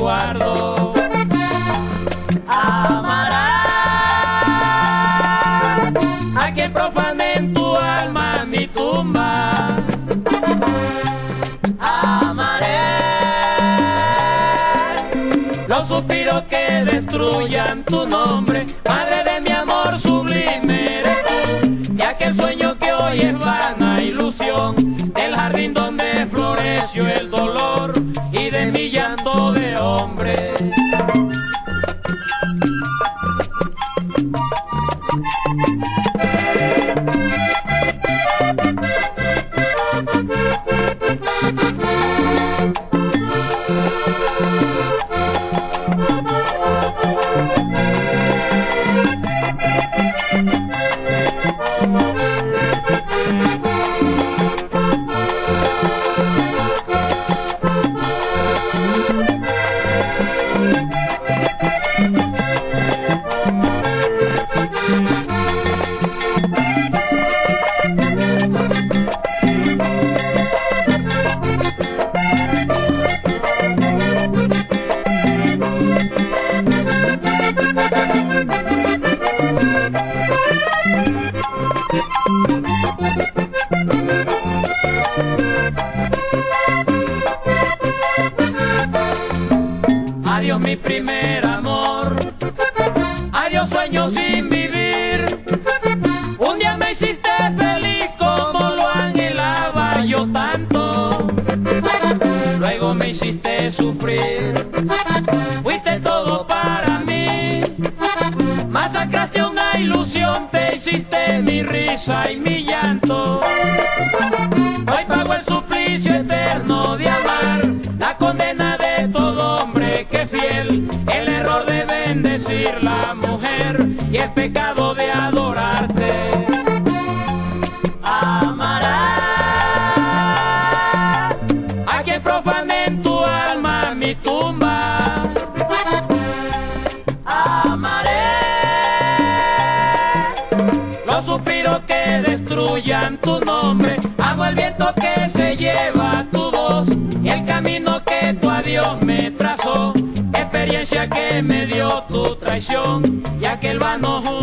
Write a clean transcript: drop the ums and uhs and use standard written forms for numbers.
guardo. Amarás a quien profane en tu alma mi tumba. Amaré los suspiros que destruyan tu nombre. Madre de mi amor sublime eres tú, y aquel sueño que hoy es vana ilusión, del jardín donde floreció el dolor y de mi llanto de hombre. Adiós mi primer amor, adiós sueños sin vivir. Un día me hiciste feliz como lo anhelaba yo tanto, luego me hiciste sufrir, fuiste todo para mí. Masacraste una ilusión, te hiciste mi risa y mi llanto. Hoy pago el suplicio eterno de amar, la condena de todo hombre que es fiel, el error de bendecir la mujer y el pecado de adorarte. Amarás a quien profane en tu alma mi tumba. Amaré los suspiros que destruyan tu nombre. Amo el viento que se lleva tu voz y el camino que tu adiós me trazó, experiencia que me dio tu traición y aquel vano